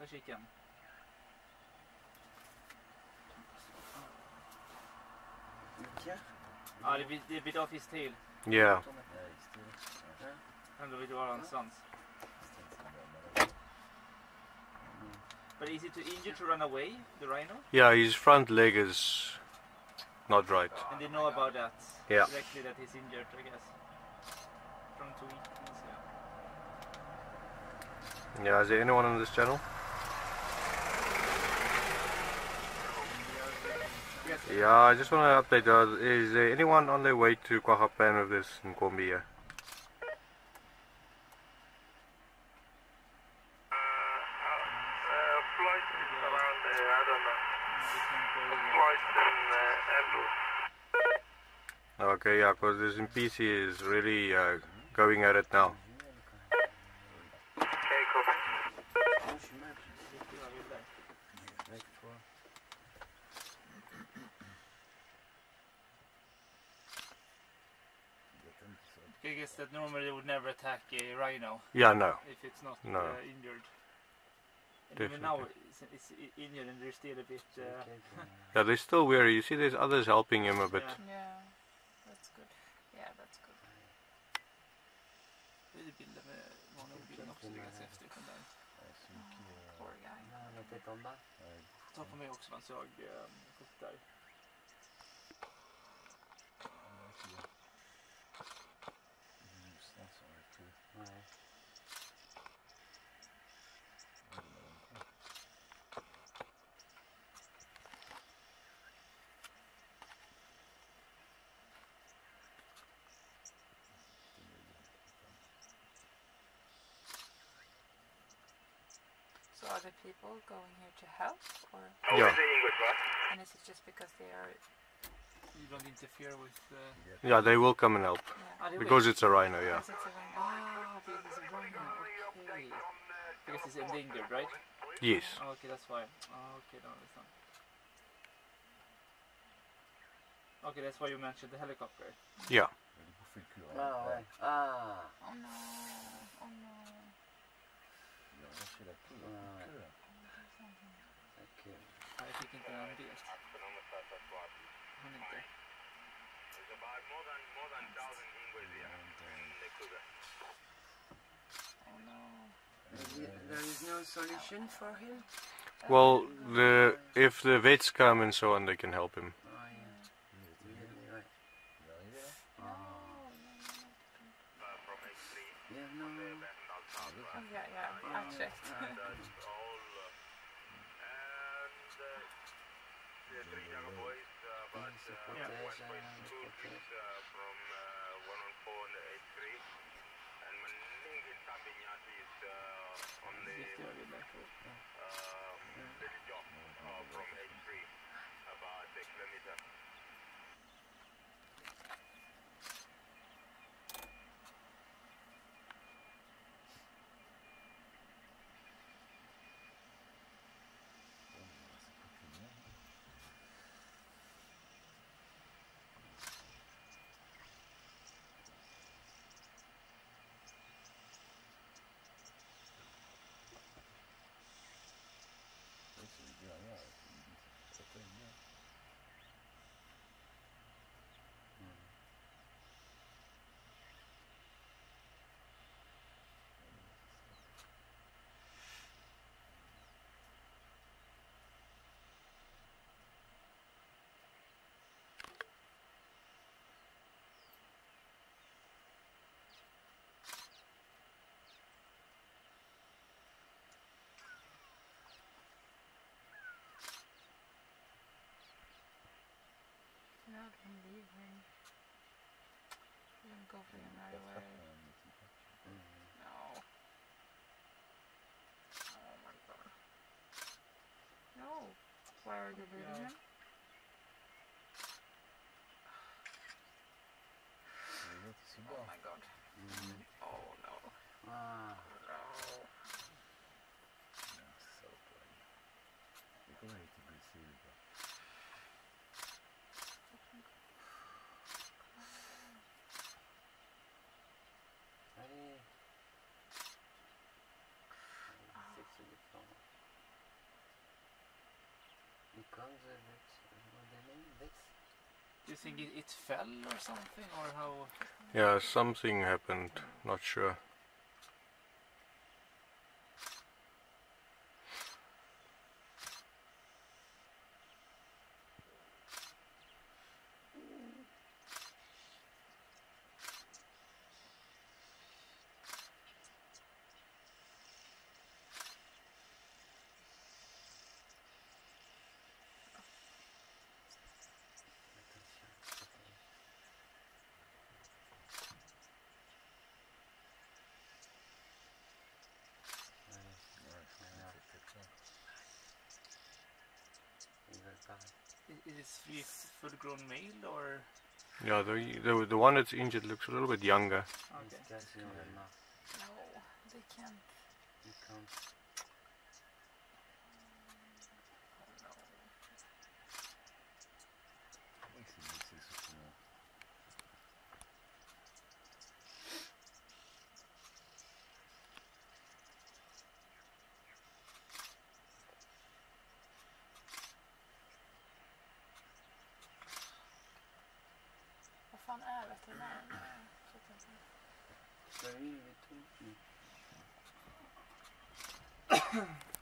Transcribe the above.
for chicken. Ja, det bit off his tail. Yeah. And with hans svans. But is it injured to run away, the rhino? Yeah, his front leg is not right. And they know about that? Yeah. Directly that he's injured, I guess. From 2 weeks, yeah. Yeah, is there anyone on this channel? Yeah, I just want to update. Is there anyone on their way to Kwagapan with this in Kombia? Okay, yeah, because this NPC is really going at it now. I guess that normally they would never attack a rhino. Yeah, no. If it's not injured. And even now it's injured and they're still a bit... Yeah, they're still weary. You see there's others helping him a bit. Yeah, that's good. Yeah, that's good. Bilden med mobilen också, det är ganska häftigt den där. Poor guy. Ta på mig också, man såg där. So are the people going here to help, or? Yeah. And is it just because they are? You don't interfere with... Yeah, they will come and help. Yeah. Because it's a rhino, yeah. Because it's a rhino. Ah, because it's a rhino, okay. Because it's endangered, right? Yes. Oh, okay, that's why. Oh, okay, don't understand. Okay, that's why you mentioned the helicopter. Yeah. Oh no! Oh no! Jag fick inte en bild. Han inte. Oh no! There is no solution for him? Well, if the vets come and so on, they can help him. Yeah, I checked. No, don't leave him. Don't go for him right away. No. Oh my god. No. Why are you leaving him? Oh my god. Oh no. No. Do you think it fell or something, or how? Yeah, something happened. Not sure. Is it full-grown male or? Yeah, the one that's injured looks a little bit younger. Okay. No, they can't. Vad fan är veterinären? Sorry, we told you.